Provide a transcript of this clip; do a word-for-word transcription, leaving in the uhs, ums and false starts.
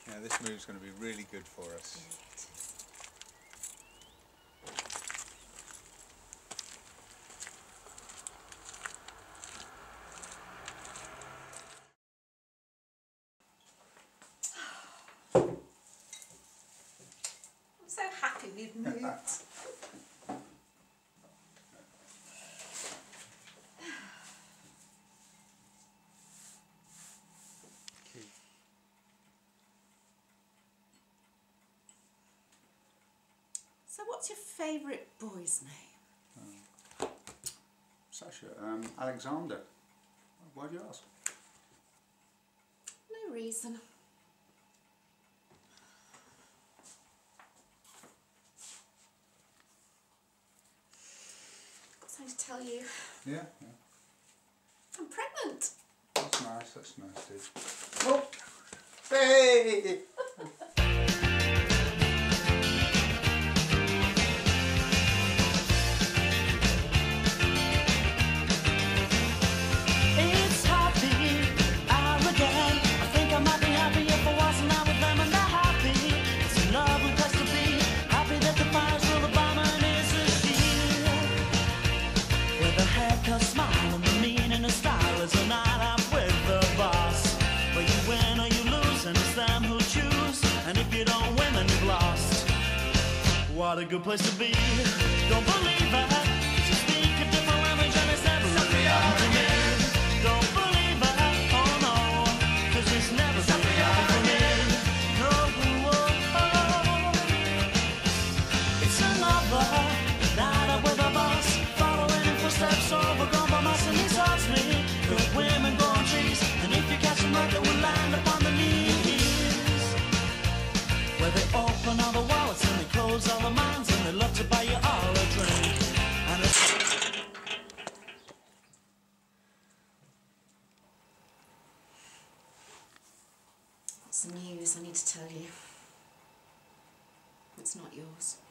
Yeah, this move's going to be really good for us. I'm so happy we've moved. So what's your favourite boy's name? Oh. Sasha, um, Alexander. Why do you ask? No reason. Got something to tell you. Yeah, yeah. I'm pregnant. That's nice, that's nice, dude. Oh! Hey! What a good place to be. Don't believe it, 'cause you speak a different language and it's never really happened to me. Don't believe it, oh no, 'cause it's never really happened to me. No, oh, oh. It's another night out with a bus, following in footsteps overgrown by mice, and he tells me good women go on trees, and if you catch them right, they will land upon the knees, where they open all the wallets and they close all the minds, and they love to buy you all a drink. And it's Got some news I need to tell you. It's not yours.